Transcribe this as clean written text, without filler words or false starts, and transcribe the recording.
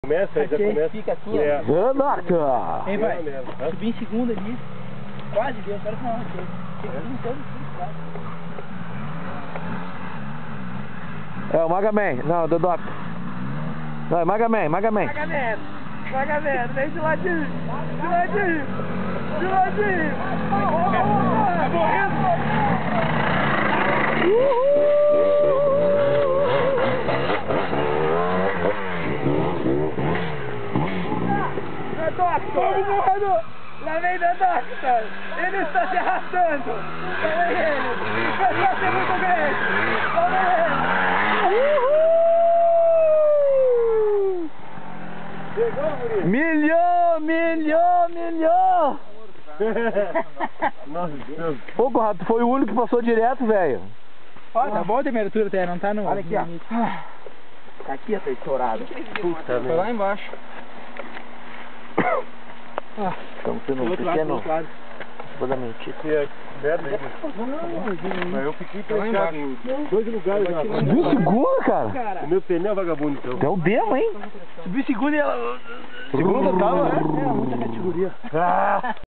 Começa, já começa. Fica aqui, ó. Renato! Aí vai, subir em segundo ali. Quase deu, quero falar uma coisa. Segundo todo, quase. É o Magaman, não, do Doc. Não, é Magaman. Magaman, vem de ladinho, de ladinho, de ladinho. Tá morrendo. The Doctor! Lá vem The Doctor! Ele está se arrastando! Lá vem ele! O pessoal é muito grande! Lá vem ele! Chegou, guri? Milhão! Nossa Deus. Ô, Conrado, tu foi o único que passou direto, velho. Ó, tá bom a temperatura até, não tá no... Olha aqui, ó. limite. Tá aqui, tá estourado. Puta Foi merda. lá embaixo. Estamos tendo Do um outro lado, do pequeno... outro lado. Vou dar mentira. Merda aí, mas eu fiquei trancado em 2 lugares na frente. Viu segunda, cara? O meu pneu é vagabundo, então. Deu demo, hein? Subiu segundo e ela... Segunda tava? É, muita categoria. Ah!